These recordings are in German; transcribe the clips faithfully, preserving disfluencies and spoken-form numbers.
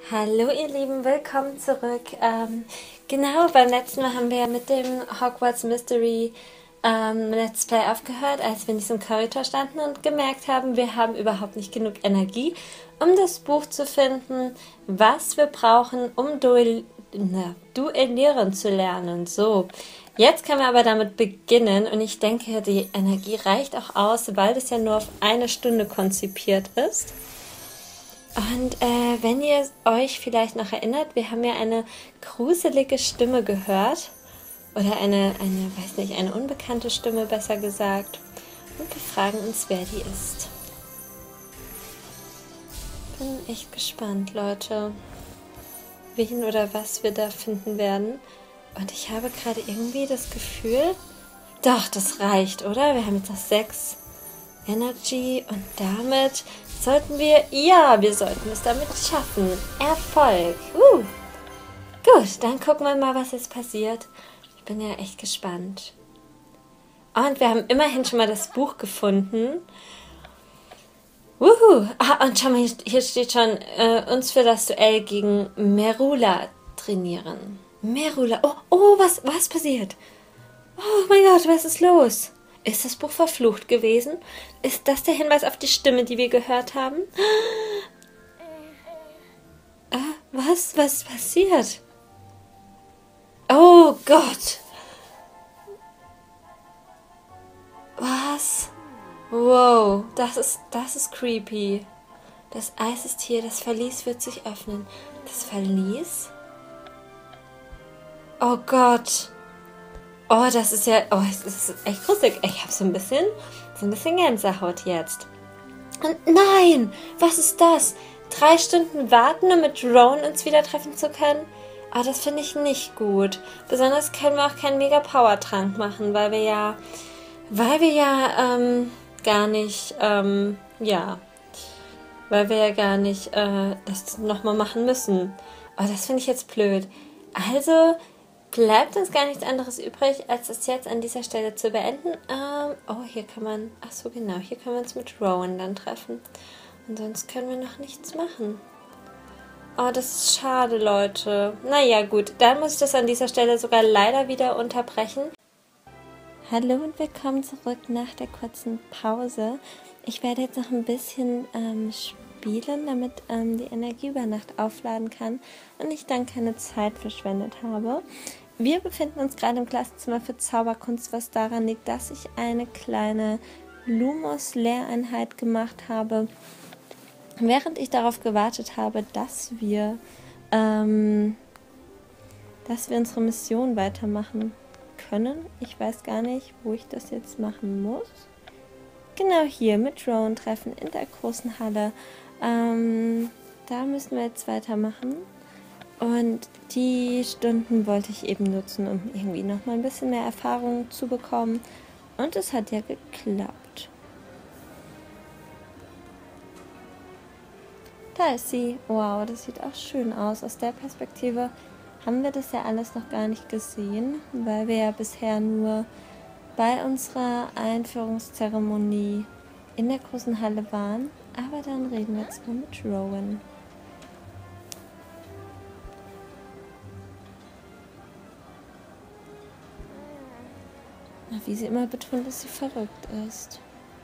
Hallo ihr Lieben, willkommen zurück. Ähm, genau, beim letzten Mal haben wir ja mit dem Hogwarts Mystery ähm, Let's Play aufgehört, als wir in diesem Korridor standen und gemerkt haben, wir haben überhaupt nicht genug Energie, um das Buch zu finden, was wir brauchen, um duell na, duellieren zu lernen. So, jetzt können wir aber damit beginnen und ich denke, die Energie reicht auch aus, weil das ja nur auf eine Stunde konzipiert ist. Und äh, wenn ihr euch vielleicht noch erinnert, wir haben ja eine gruselige Stimme gehört. Oder eine, eine, weiß nicht, eine unbekannte Stimme, besser gesagt. Und wir fragen uns, wer die ist. Bin echt gespannt, Leute, wen oder was wir da finden werden. Und ich habe gerade irgendwie das Gefühl, doch, das reicht, oder? Wir haben jetzt noch sechs Energy und damit sollten wir, ja, wir sollten es damit schaffen. Erfolg. Uh. Gut, dann gucken wir mal, was jetzt passiert. Ich bin ja echt gespannt. Und wir haben immerhin schon mal das Buch gefunden. Wuhu. Ah, und schau mal, hier steht schon, äh, uns für das Duell gegen Merula trainieren. Merula. Oh, oh, was, was passiert? Oh mein Gott, was ist los? Ist das Buch verflucht gewesen? Ist das der Hinweis auf die Stimme, die wir gehört haben? Ah, was? Was passiert? Oh Gott! Was? Wow, das ist, das ist creepy. Das Eis ist hier, das Verlies wird sich öffnen. Das Verlies? Oh Gott! Oh, das ist ja, oh, es ist echt gruselig. Ich habe so ein bisschen, so ein bisschen Gänsehaut jetzt. Und nein, was ist das? Drei Stunden warten, um mit Ron uns wieder treffen zu können? Ah, das finde ich nicht gut. Besonders können wir auch keinen Mega-Power-Trank machen, weil wir ja, weil wir ja, ähm, gar nicht, ähm, ja, weil wir ja gar nicht, äh, das nochmal machen müssen. Aber das finde ich jetzt blöd. Also bleibt uns gar nichts anderes übrig, als es jetzt an dieser Stelle zu beenden. Ähm, oh, hier kann man, ach so genau, hier können wir uns mit Rowan dann treffen. Und sonst können wir noch nichts machen. Oh, das ist schade, Leute. Naja, gut, dann muss ich das an dieser Stelle sogar leider wieder unterbrechen. Hallo und willkommen zurück nach der kurzen Pause. Ich werde jetzt noch ein bisschen ähm, spielen, damit ähm, die Energie über Nacht aufladen kann und ich dann keine Zeit verschwendet habe. Wir befinden uns gerade im Klassenzimmer für Zauberkunst, was daran liegt, dass ich eine kleine Lumos-Lehreinheit gemacht habe, während ich darauf gewartet habe, dass wir, ähm, dass wir unsere Mission weitermachen können. Ich weiß gar nicht, wo ich das jetzt machen muss. Genau hier, mit Ron treffen in der großen Halle. Ähm, da müssen wir jetzt weitermachen. Und die Stunden wollte ich eben nutzen, um irgendwie nochmal ein bisschen mehr Erfahrung zu bekommen. Und es hat ja geklappt. Da ist sie. Wow, das sieht auch schön aus. Aus der Perspektive haben wir das ja alles noch gar nicht gesehen, weil wir ja bisher nur bei unserer Einführungszeremonie in der großen Halle waren. Aber dann reden wir jetzt mal mit Rowan. Wie sie immer betont, dass sie verrückt ist.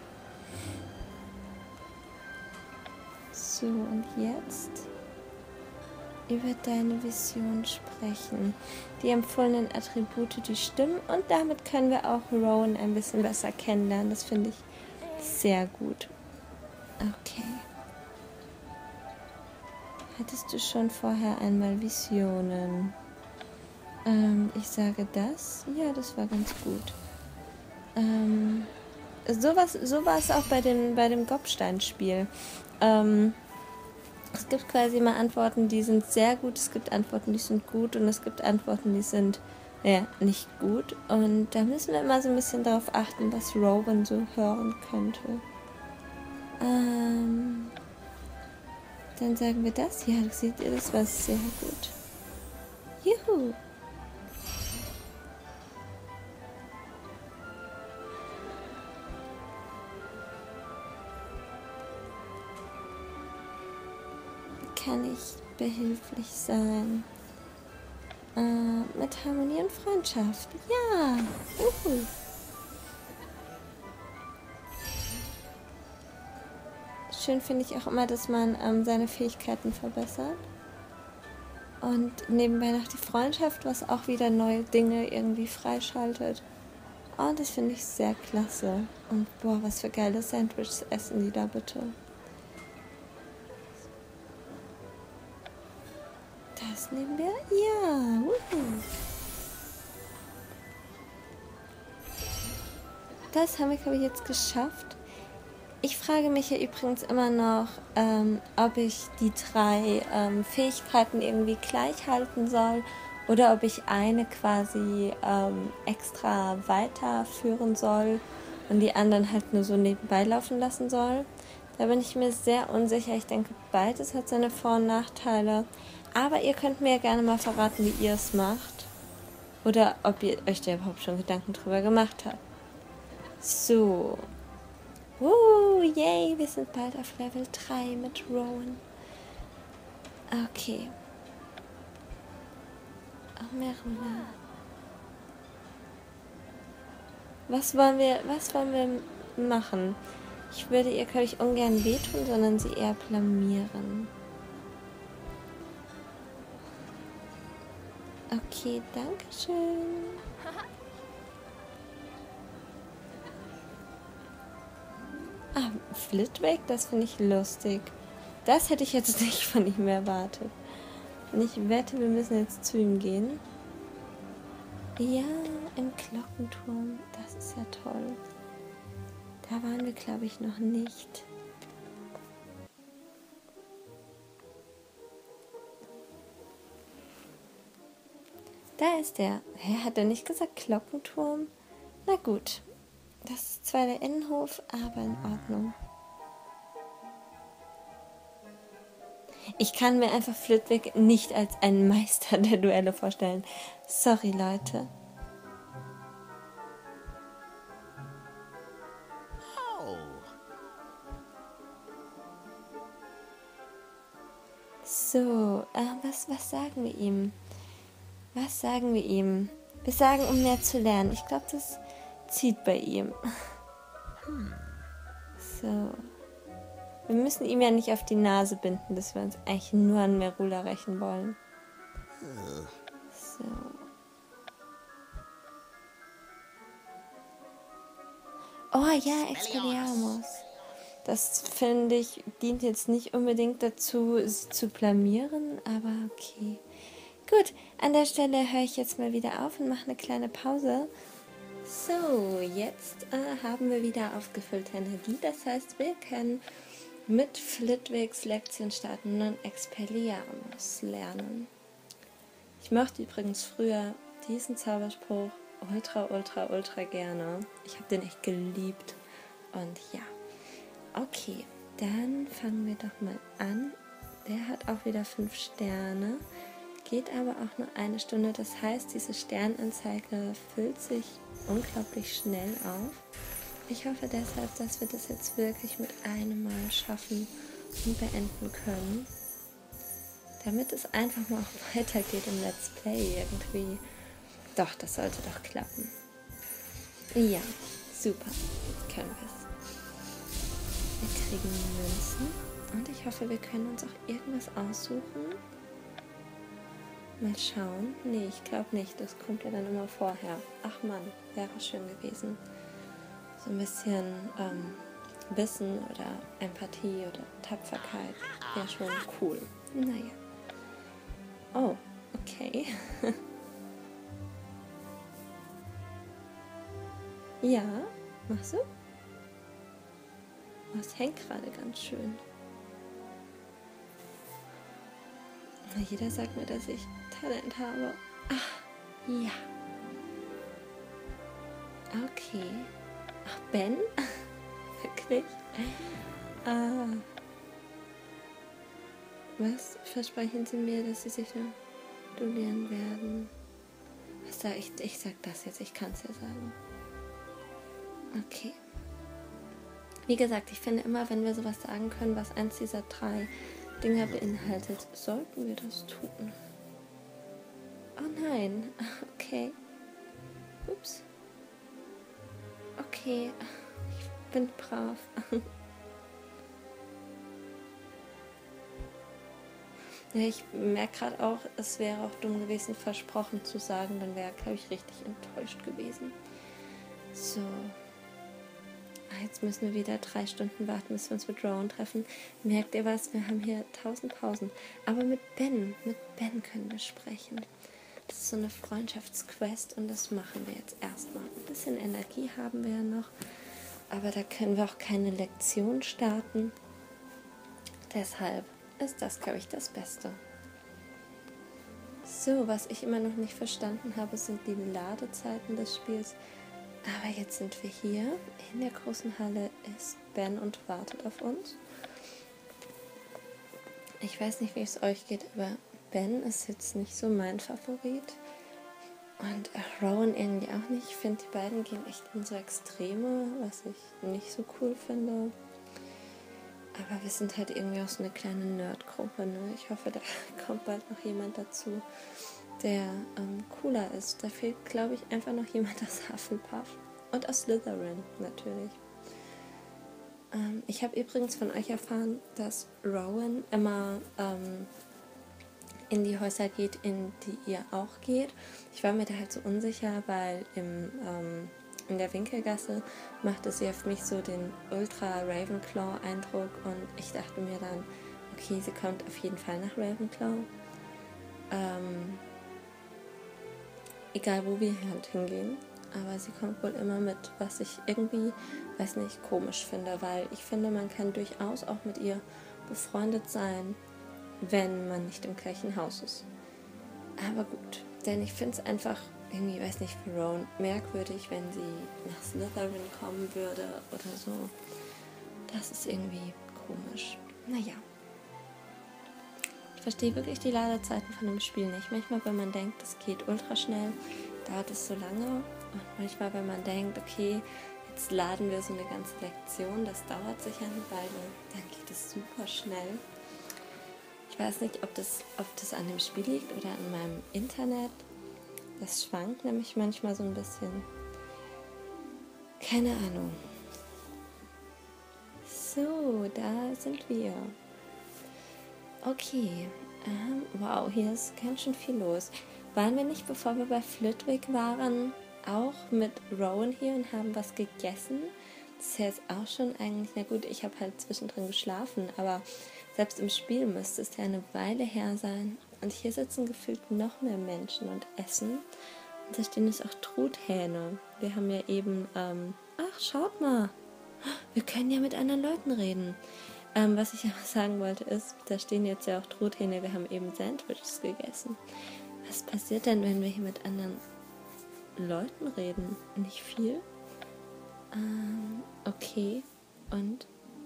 So, und jetzt über deine Vision sprechen. Die empfohlenen Attribute, die stimmen. Und damit können wir auch Rowan ein bisschen besser kennenlernen. Das finde ich sehr gut. Okay. Hattest du schon vorher einmal Visionen? Ähm, ich sage das. Ja, das war ganz gut. Ähm, sowas, so war es auch bei dem, bei dem Gobstein-Spiel. Ähm, es gibt quasi mal Antworten, die sind sehr gut, es gibt Antworten, die sind gut und es gibt Antworten, die sind, naja, nicht gut. Und da müssen wir immer so ein bisschen darauf achten, was Rowan so hören könnte. Ähm, dann sagen wir das. Ja, seht ihr, das war sehr gut. Juhu! Kann ich behilflich sein. Äh, mit Harmonie und Freundschaft. Ja. Uhu. Schön finde ich auch immer, dass man ähm, seine Fähigkeiten verbessert. Und nebenbei noch die Freundschaft, was auch wieder neue Dinge irgendwie freischaltet. Oh, das finde ich sehr klasse. Und boah, was für geile Sandwiches essen die da bitte. Das nehmen wir? Ja. Wuhu. Das haben wir, glaube ich, jetzt geschafft. Ich frage mich ja übrigens immer noch, ähm, ob ich die drei ähm, Fähigkeiten irgendwie gleich halten soll oder ob ich eine quasi ähm, extra weiterführen soll und die anderen halt nur so nebenbei laufen lassen soll. Da bin ich mir sehr unsicher. Ich denke, beides hat seine Vor- und Nachteile. Aber ihr könnt mir ja gerne mal verraten, wie ihr es macht. Oder ob ihr euch da überhaupt schon Gedanken drüber gemacht habt. So. Uh, yay, wir sind bald auf Level drei mit Rowan. Okay. Oh, Merula. Was wollen wir, was wollen wir machen? Ich würde ihr, glaube ich, ungern wehtun, sondern sie eher blamieren. Okay, danke schön. Ah, Flitwick, das finde ich lustig. Das hätte ich jetzt nicht von ihm erwartet. Und ich wette, wir müssen jetzt zu ihm gehen. Ja, im Glockenturm. Das ist ja toll. Da waren wir, glaube ich, noch nicht. Da ist er. Hä, hat er nicht gesagt Glockenturm? Na gut. Das ist zwar der Innenhof, aber in Ordnung. Ich kann mir einfach Flitwick nicht als einen Meister der Duelle vorstellen. Sorry, Leute. So, äh, was, was sagen wir ihm? Was sagen wir ihm? Wir sagen, um mehr zu lernen. Ich glaube, das zieht bei ihm. So. Wir müssen ihm ja nicht auf die Nase binden, dass wir uns eigentlich nur an Merula rächen wollen. So. Oh ja, Expelliarmus. Das, finde ich, dient jetzt nicht unbedingt dazu, sie zu blamieren, aber okay. Gut, an der Stelle höre ich jetzt mal wieder auf und mache eine kleine Pause. So, jetzt äh, haben wir wieder aufgefüllte Energie. Das heißt, wir können mit Flitwicks Lektion starten und Expelliarmus lernen. Ich mochte übrigens früher diesen Zauberspruch ultra, ultra, ultra gerne. Ich habe den echt geliebt. Und ja, okay, dann fangen wir doch mal an. Der hat auch wieder fünf Sterne, geht aber auch nur eine Stunde. Das heißt, diese Sternanzeige füllt sich unglaublich schnell auf. Ich hoffe deshalb, dass wir das jetzt wirklich mit einem Mal schaffen und beenden können. Damit es einfach mal auch weitergeht im Let's Play irgendwie. Doch, das sollte doch klappen. Ja, super. Jetzt können wir es. Wir kriegen Münzen. Und ich hoffe, wir können uns auch irgendwas aussuchen. Mal schauen. Nee, ich glaube nicht. Das kommt ja dann immer vorher. Ach Mann, wäre schön gewesen. So ein bisschen ähm, Wissen oder Empathie oder Tapferkeit wäre schon cool. Naja. Oh, okay. Ja, machst du? Oh, es hängt gerade ganz schön. Jeder sagt mir, dass ich Talent habe. Ach, ja. Okay. Ach, Ben? Wirklich? Ah. Was versprechen Sie mir, dass Sie sich noch duellieren werden? Was sag ich? Ich sag das jetzt, ich kann es ja sagen. Okay. Wie gesagt, ich finde immer, wenn wir sowas sagen können, was eins dieser drei Dinger beinhaltet, sollten wir das tun. Oh nein, okay. Ups. Okay, ich bin brav. Ja, ich merke gerade auch, es wäre auch dumm gewesen, versprochen zu sagen, dann wäre, glaube ich, richtig enttäuscht gewesen. So. Jetzt müssen wir wieder drei Stunden warten, bis wir uns mit Rowan treffen. Merkt ihr was? Wir haben hier tausend Pausen. Aber mit Ben, mit Ben können wir sprechen. Das ist so eine Freundschaftsquest und das machen wir jetzt erstmal. Ein bisschen Energie haben wir ja noch, aber da können wir auch keine Lektion starten. Deshalb ist das, glaube ich, das Beste. So, was ich immer noch nicht verstanden habe, sind die Ladezeiten des Spiels. Aber jetzt sind wir hier. In der großen Halle ist Ben und wartet auf uns. Ich weiß nicht, wie es euch geht, aber Ben ist jetzt nicht so mein Favorit. Und Rowan irgendwie auch nicht. Ich finde, die beiden gehen echt in so Extreme, was ich nicht so cool finde. Aber wir sind halt irgendwie auch so eine kleine Nerd-Gruppe. Ne? Ich hoffe, da kommt bald noch jemand dazu, der ähm, cooler ist. Da fehlt, glaube ich, einfach noch jemand aus Hufflepuff. Und aus Slytherin, natürlich. Ähm, ich habe übrigens von euch erfahren, dass Rowan immer ähm, in die Häuser geht, in die ihr auch geht. Ich war mir da halt so unsicher, weil im, ähm, in der Winkelgasse machte sie auf mich so den Ultra-Ravenclaw-Eindruck und ich dachte mir dann, okay, sie kommt auf jeden Fall nach Ravenclaw. Ähm, egal wo wir halt hingehen. Aber sie kommt wohl immer mit, was ich irgendwie, weiß nicht, komisch finde, weil ich finde, man kann durchaus auch mit ihr befreundet sein, wenn man nicht im gleichen Haus ist. Aber gut, denn ich finde es einfach irgendwie, weiß nicht, für Rowan merkwürdig, wenn sie nach Slytherin kommen würde oder so. Das ist irgendwie komisch. Naja. Ich verstehe wirklich die Ladezeiten von dem Spiel nicht. Manchmal, wenn man denkt, es geht ultra schnell, dauert es so lange. Und manchmal, wenn man denkt, okay, jetzt laden wir so eine ganze Lektion, das dauert sicher eine Weile, dann geht es super schnell. Ich weiß nicht, ob das, ob das an dem Spiel liegt oder an meinem Internet. Das schwankt nämlich manchmal so ein bisschen. Keine Ahnung. So, da sind wir. Okay. Ähm, wow, hier ist ganz schön viel los. Waren wir nicht, bevor wir bei Flitwick waren, auch mit Rowan hier und haben was gegessen? Das ist ja jetzt auch schon eigentlich, na gut, ich habe halt zwischendrin geschlafen, aber selbst im Spiel müsste es ja eine Weile her sein. Und hier sitzen gefühlt noch mehr Menschen und essen. Und da stehen jetzt auch Truthähne. Wir haben ja eben, ähm, ach, schaut mal, wir können ja mit anderen Leuten reden. Ähm, was ich aber sagen wollte ist, da stehen jetzt ja auch Truthähne, wir haben eben Sandwiches gegessen. Was passiert denn, wenn wir hier mit anderen Leuten reden? Nicht viel? Ähm, okay. Und?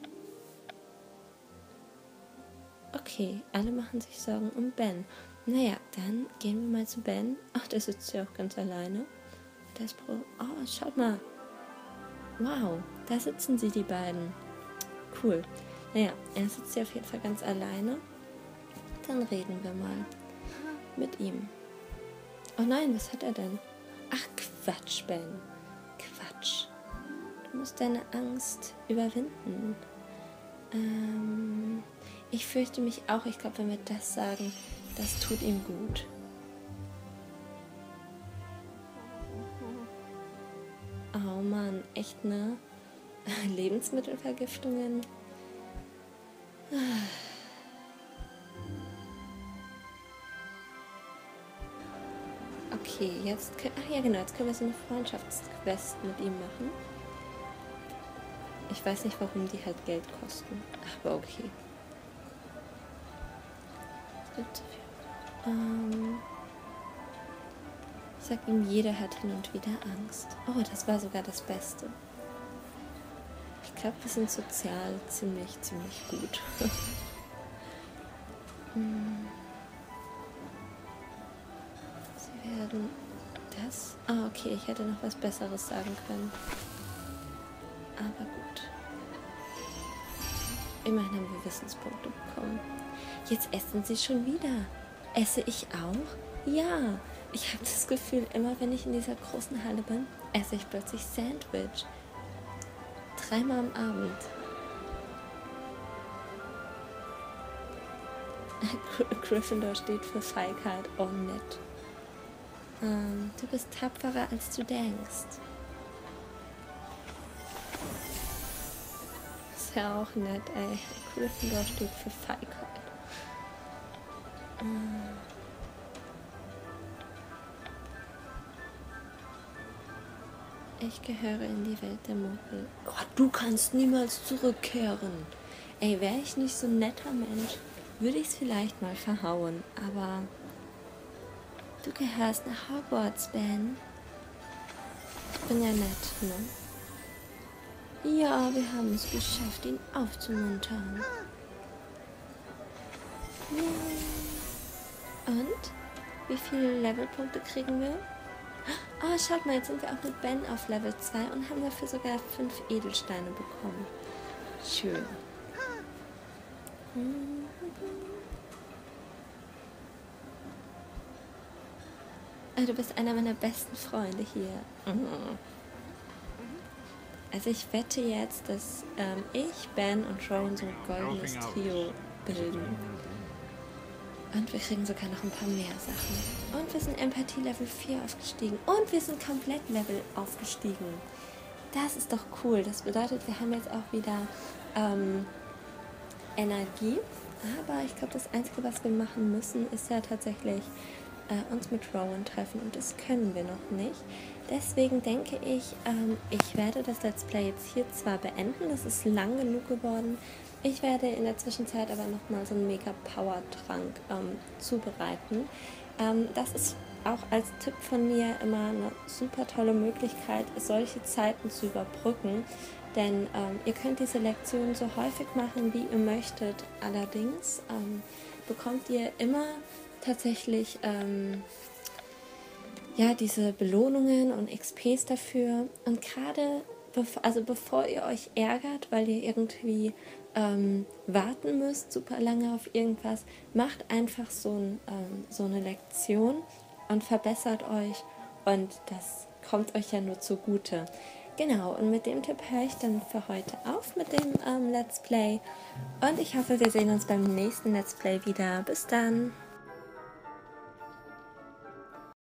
Okay, alle machen sich Sorgen um Ben. Naja, dann gehen wir mal zu Ben. Ach, der sitzt ja auch ganz alleine. Das Pro oh, schaut mal. Wow, da sitzen sie, die beiden. Cool. Naja, er sitzt ja auf jeden Fall ganz alleine. Dann reden wir mal mit ihm. Oh nein, was hat er denn? Ach, Quatsch, Ben. Quatsch. Du musst deine Angst überwinden. Ähm, ich fürchte mich auch. Ich glaube, wenn wir das sagen, das tut ihm gut. Oh Mann, echt, ne? Lebensmittelvergiftungen. Okay, jetzt, ach ja genau, jetzt können wir so eine Freundschaftsquest mit ihm machen. Ich weiß nicht, warum die halt Geld kosten, aber okay. Ähm, ich sag ihm, jeder hat hin und wieder Angst. Oh, das war sogar das Beste. Ich glaube, wir sind sozial ziemlich, ziemlich gut. Sie werden das... Ah, okay, ich hätte noch was Besseres sagen können. Aber gut. Immerhin haben wir Wissenspunkte bekommen. Jetzt essen sie schon wieder. Esse ich auch? Ja. Ich habe das Gefühl, immer wenn ich in dieser großen Halle bin, esse ich plötzlich Sandwich. Dreimal am Abend. Gryffindor steht für Feigheit. Oh, nett. Ähm, du bist tapferer, als du denkst. Ist ja auch nett, ey. Gryffindor steht für Feigheit. Ähm. Ich gehöre in die Welt der Muggel. Gott, du kannst niemals zurückkehren. Ey, wäre ich nicht so ein netter Mensch, würde ich es vielleicht mal verhauen. Aber du gehörst nach Hogwarts, Ben. Ich bin ja nett, ne? Ja, wir haben es geschafft, ihn aufzumuntern. Ja. Und? Wie viele Levelpunkte kriegen wir? Oh, schaut mal, jetzt sind wir auch mit Ben auf Level zwei und haben dafür sogar fünf Edelsteine bekommen. Schön. Oh, du bist einer meiner besten Freunde hier. Also ich wette jetzt, dass ähm, ich, Ben und Rowan so ein goldenes Trio bilden. Und wir kriegen sogar noch ein paar mehr Sachen. Und wir sind Empathie Level vier aufgestiegen. Und wir sind komplett Level aufgestiegen. Das ist doch cool. Das bedeutet, wir haben jetzt auch wieder ähm, Energie. Aber ich glaube, das Einzige, was wir machen müssen, ist ja tatsächlich äh, uns mit Rowan treffen. Und das können wir noch nicht. Deswegen denke ich, ähm, ich werde das Let's Play jetzt hier zwar beenden. Das ist lang genug geworden. Ich werde in der Zwischenzeit aber nochmal so einen Mega-Power-Trank ähm, zubereiten. Ähm, das ist auch als Tipp von mir immer eine super tolle Möglichkeit, solche Zeiten zu überbrücken. Denn ähm, ihr könnt diese Lektionen so häufig machen, wie ihr möchtet. Allerdings ähm, bekommt ihr immer tatsächlich ähm, ja, diese Belohnungen und X Ps dafür. Und gerade bev- also bevor ihr euch ärgert, weil ihr irgendwie ähm, warten müsst, super lange auf irgendwas, macht einfach so, ein, ähm, so eine Lektion und verbessert euch und das kommt euch ja nur zugute. Genau, und mit dem Tipp höre ich dann für heute auf mit dem ähm, Let's Play und ich hoffe, wir sehen uns beim nächsten Let's Play wieder. Bis dann!